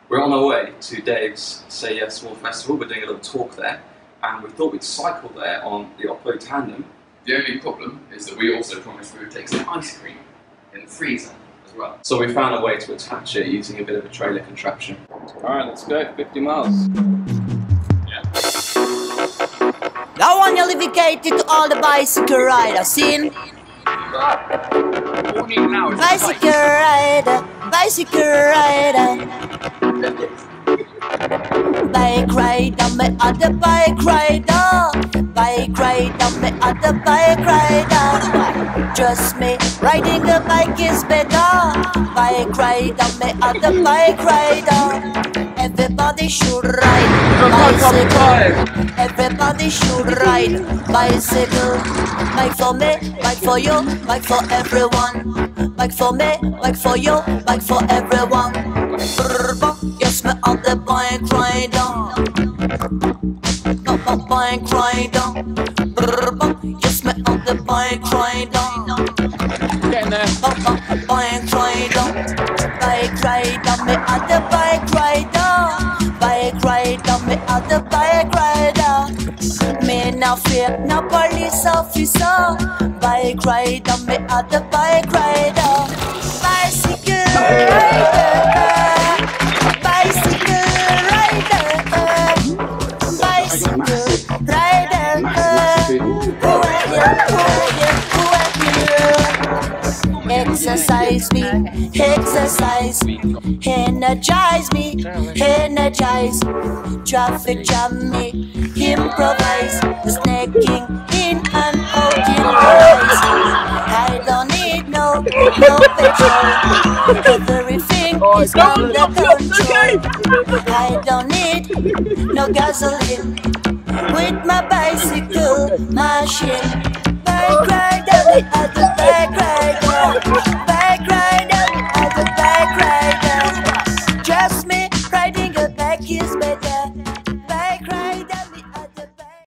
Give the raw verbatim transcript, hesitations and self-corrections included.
We're on our way to Dave's Say Yestival festival. We're doing a little talk there, and we thought we'd cycle there on the Oppo tandem. The only problem is that we also promised we would take some ice cream in the freezer as well. So we found a way to attach it using a bit of a trailer contraption. Alright, let's go, fifty miles. Yeah. Now I'm dedicated to all the bicycle riders in. Bicycle rider, bicycle rider. Bike rider, me other bike rider. Bike rider, me other bike rider. Just me riding the bike is better. Bike rider, me other bike rider. Everybody should ride bicycle. Everybody should ride bicycle. Bike for me, bike for you, bike for everyone. Bike for me, bike for you, bike for everyone. Yes, me on the bike rider. Not my bike rider. Yes, me on the bike rider. Getting there. Bike rider. Bike rider, me on the bike rider. Bike rider, me on the bike rider. Me no fear no police officer. Bike rider, me on the bike rider. Bicycle rider. Bicycle rider. Bicycle rider. Exercise me, exercise me, energize me, energize. Traffic jam me, improvise. Snaking in and out in rise. I don't need no, no petrol. Everything is under control. I don't need no gasoline. With my bicycle machine, bike rider, we are the best.